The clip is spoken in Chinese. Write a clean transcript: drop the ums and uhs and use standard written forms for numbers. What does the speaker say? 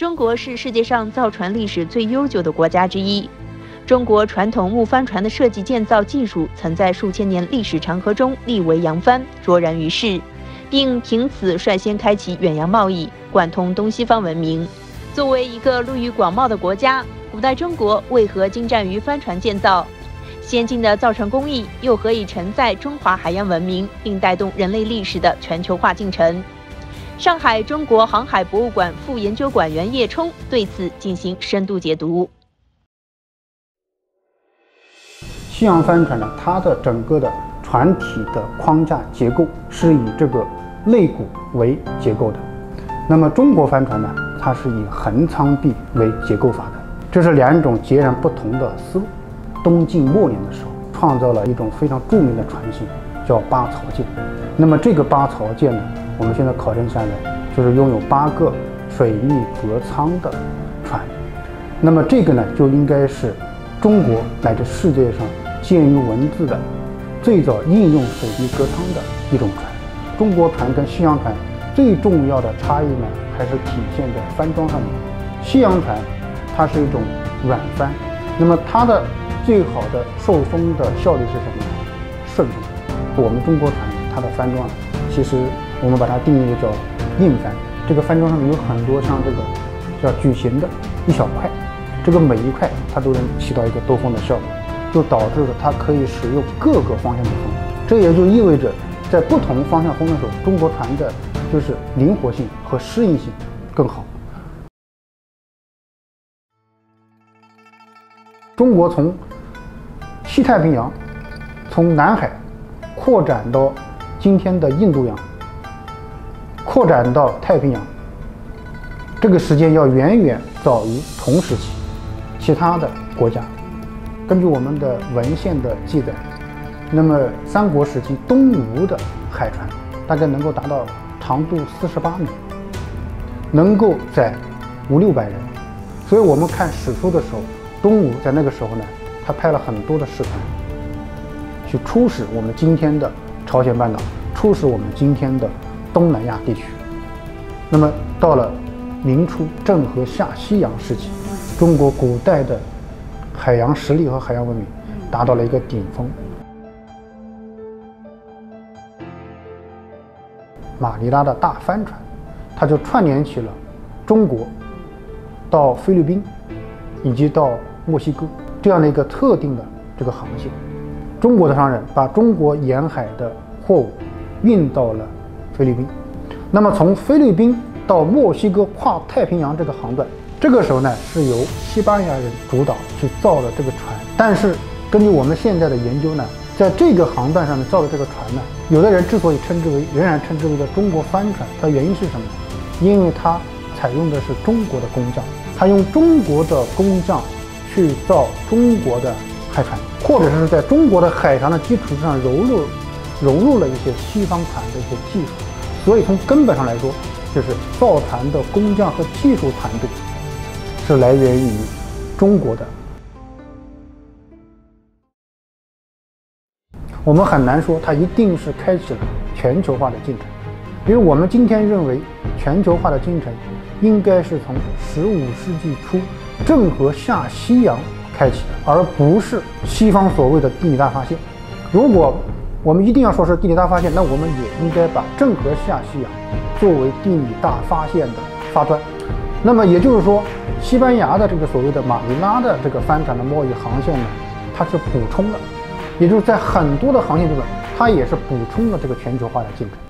中国是世界上造船历史最悠久的国家之一。中国传统木帆船的设计建造技术，曾在数千年历史长河中立为扬帆，卓然于世，并凭此率先开启远洋贸易，贯通东西方文明。作为一个陆域广袤的国家，古代中国为何精湛于帆船建造？先进的造船工艺又何以承载中华海洋文明，并带动人类历史的全球化进程？上海中国航海博物馆副研究馆员叶冲对此进行深度解读。 西洋帆船呢，它的整个的船体的框架结构是以这个肋骨为结构的，那么中国帆船呢，它是以横舱壁为结构法的，这是两种截然不同的思路。东晋末年的时候，创造了一种非常著名的船型，叫八槽舰。那么这个八槽舰呢，我们现在考证下来，就是拥有8个水密隔舱的船。那么这个呢，就应该是中国乃至世界上见于文字的最早应用水密隔舱的一种船。中国船跟西洋船最重要的差异呢，还是体现在帆装上面。西洋船它是一种软帆，那么它的最好的受风的效率是什么呢？顺风。我们中国船它的帆装其实我们把它定义为叫硬帆。这个帆装上面有很多像这个叫矩形的一小块，这个每一块它都能起到一个兜风的效果，就导致了它可以使用各个方向的风。这也就意味着在不同方向风的时候，中国船的就是灵活性和适应性更好。中国从西太平洋，从南海扩展到今天的印度洋，扩展到太平洋，这个时间要远远早于同时期其他的国家。根据我们的文献的记载，那么三国时期东吴的海船大概能够达到长度48米，能够载500-600人。所以我们看史书的时候，东吴在那个时候呢，他派了很多的使团去出使我们今天的朝鲜半岛，出使我们今天的东南亚地区。那么到了明初郑和下西洋时期，中国古代的海洋实力和海洋文明达到了一个顶峰。马尼拉的大帆船，它就串联起了中国到菲律宾以及到墨西哥这样的一个特定的这个航线。中国的商人把中国沿海的货物运到了菲律宾，那么从菲律宾到墨西哥跨太平洋这个航段，这个时候呢是由西班牙人主导去造的这个船。但是根据我们现在的研究呢，在这个航段上面造的这个船呢，有的人之所以仍然称之为叫中国帆船，它原因是什么？因为它采用的是中国的工匠，它用中国的工匠去造中国的海船，或者是在中国的海船的基础上融入了一些西方船的一些技术。所以从根本上来说，就是造船的工匠和技术团队是来源于中国的。我们很难说它一定是开启了全球化的进程，因为我们今天认为全球化的进程应该是从15世纪初郑和下西洋开启的，而不是西方所谓的地理大发现。如果我们一定要说是地理大发现，那我们也应该把郑和下西洋作为地理大发现的发端。那么也就是说，西班牙的这个所谓的马尼拉的这个帆船的贸易航线呢，它是补充的，也就是在很多的航线中，它也是补充了这个全球化的进程。